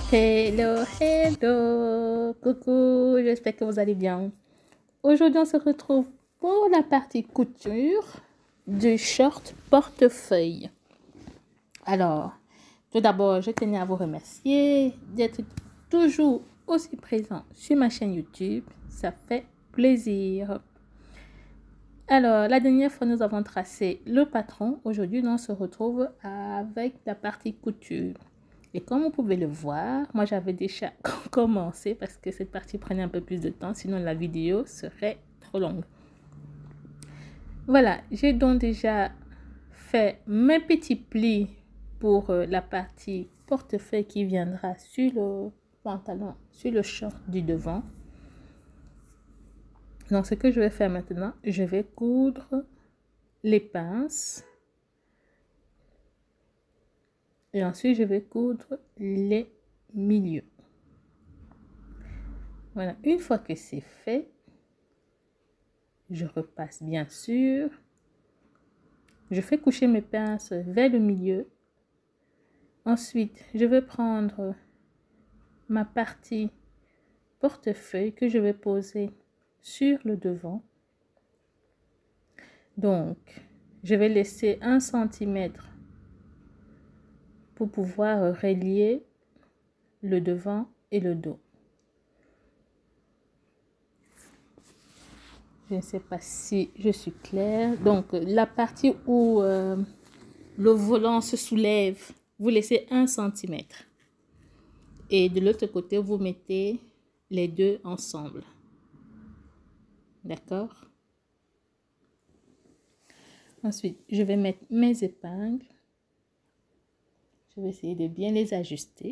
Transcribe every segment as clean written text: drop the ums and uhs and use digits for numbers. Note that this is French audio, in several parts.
Hello, hello, coucou, j'espère que vous allez bien. Aujourd'hui, on se retrouve pour la partie couture du short portefeuille. Alors, tout d'abord, je tenais à vous remercier d'être toujours aussi présent sur ma chaîne YouTube. Ça fait plaisir. Alors, la dernière fois, nous avons tracé le patron. Aujourd'hui, on se retrouve avec la partie couture. Et comme vous pouvez le voir, moi j'avais déjà commencé parce que cette partie prenait un peu plus de temps, sinon la vidéo serait trop longue. Voilà, j'ai donc déjà fait mes petits plis pour la partie portefeuille qui viendra sur le pantalon, sur le short du devant. Donc ce que je vais faire maintenant, je vais coudre les pinces. Et ensuite, je vais coudre les milieux. Voilà, une fois que c'est fait, je repasse bien sûr. Je fais coucher mes pinces vers le milieu. Ensuite, je vais prendre ma partie portefeuille que je vais poser sur le devant. Donc, je vais laisser 1 cm pour pouvoir relier le devant et le dos. Je ne sais pas si je suis claire. Donc, la partie où le volant se soulève, vous laissez 1 cm. Et de l'autre côté, vous mettez les deux ensemble. D'accord? Ensuite, je vais mettre mes épingles. Je vais essayer de bien les ajuster.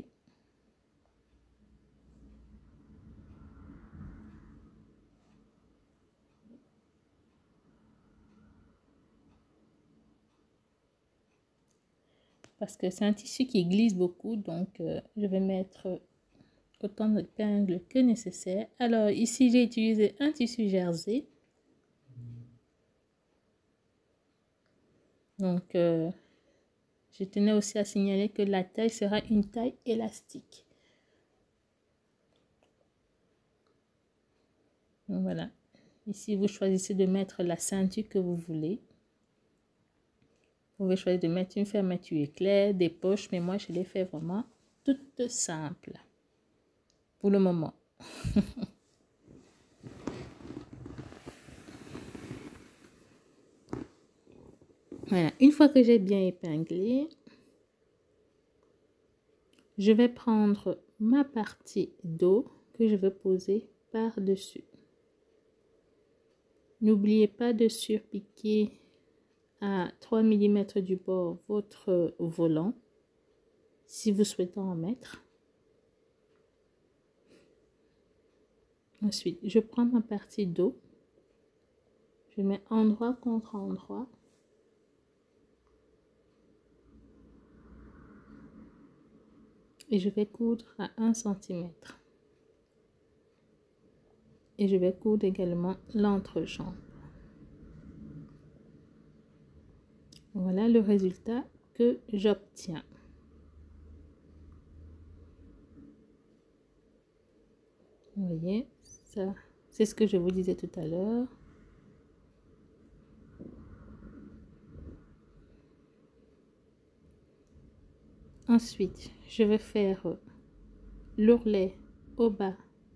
Parce que c'est un tissu qui glisse beaucoup, donc je vais mettre autant d'épingles que nécessaire. Alors ici, j'ai utilisé un tissu jersey. Donc, je tenais aussi à signaler que la taille sera une taille élastique. Donc, voilà. Ici, vous choisissez de mettre la ceinture que vous voulez. Vous pouvez choisir de mettre une fermeture éclair, des poches, mais moi, je l'ai fait vraiment toute simple. Pour le moment. Voilà. Une fois que j'ai bien épinglé, je vais prendre ma partie dos que je vais poser par-dessus. N'oubliez pas de surpiquer à 3 mm du bord votre volant si vous souhaitez en mettre. Ensuite, je prends ma partie dos. Je mets endroit contre endroit. Et je vais coudre à 1 cm. Et je vais coudre également l'entrejambe. Voilà le résultat que j'obtiens. Vous voyez, ça, c'est ce que je vous disais tout à l'heure. Ensuite, je vais faire l'ourlet au bas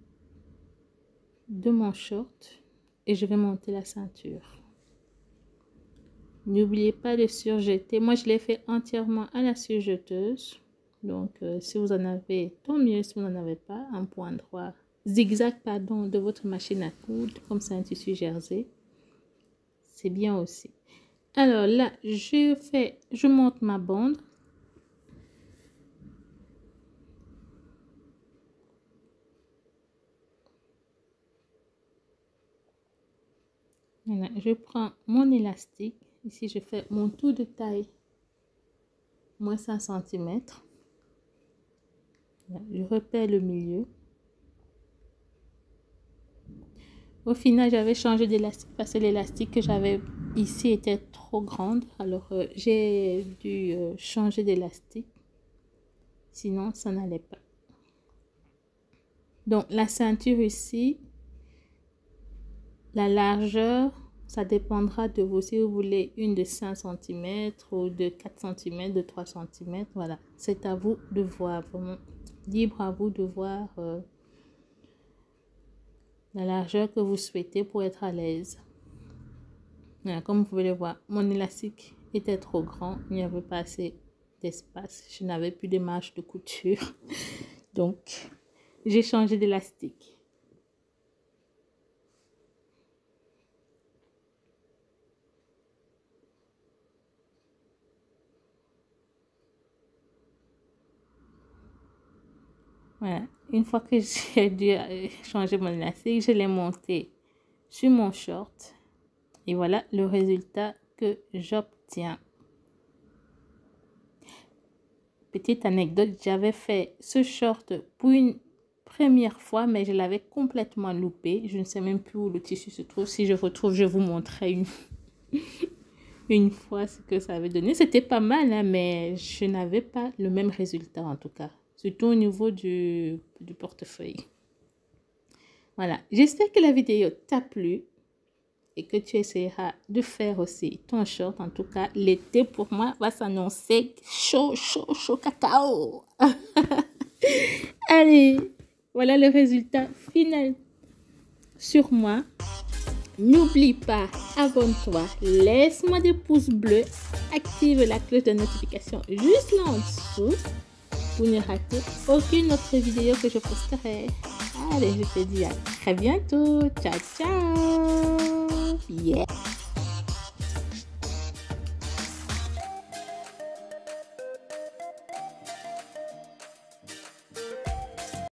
de mon short et je vais monter la ceinture. N'oubliez pas de surjeter. Moi, je l'ai fait entièrement à la surjeteuse. Donc, si vous en avez, tant mieux. Si vous n'en avez pas, un point droit, zigzag, pardon, de votre machine à coudre, comme c'est un tissu jersey, c'est bien aussi. Alors là, je monte ma bande. Voilà, je prends mon élastique. Ici, je fais mon tour de taille, moins 5 cm. Je repère le milieu. Au final, j'avais changé d'élastique parce que l'élastique que j'avais ici était trop grande. Alors, j'ai dû changer d'élastique. Sinon, ça n'allait pas. Donc, la ceinture ici, la largeur, ça dépendra de vous. Si vous voulez une de 5 cm ou de 4 cm, de 3 cm, voilà. C'est à vous de voir, vraiment libre à vous de voir la largeur que vous souhaitez pour être à l'aise. Voilà, comme vous pouvez le voir, mon élastique était trop grand. Il n'y avait pas assez d'espace. Je n'avais plus de marge de couture. Donc, j'ai changé d'élastique. Voilà. Une fois que j'ai dû changer mon élastique, je l'ai monté sur mon short. Et voilà le résultat que j'obtiens. Petite anecdote, j'avais fait ce short pour une première fois, mais je l'avais complètement loupé. Je ne sais même plus où le tissu se trouve. Si je retrouve, je vous montrerai une fois ce que ça avait donné. C'était pas mal, hein, mais je n'avais pas le même résultat en tout cas. Surtout au niveau du portefeuille. Voilà, j'espère que la vidéo t'a plu et que tu essaieras de faire aussi ton short. En tout cas, l'été pour moi va s'annoncer chaud, chaud, chaud cacao. Allez, voilà le résultat final sur moi. N'oublie pas, abonne-toi, laisse-moi des pouces bleus, active la cloche de notification juste là en dessous pour ne rater aucune autre vidéo que je posterai. Allez, je te dis à très bientôt. Ciao, ciao. Yeah.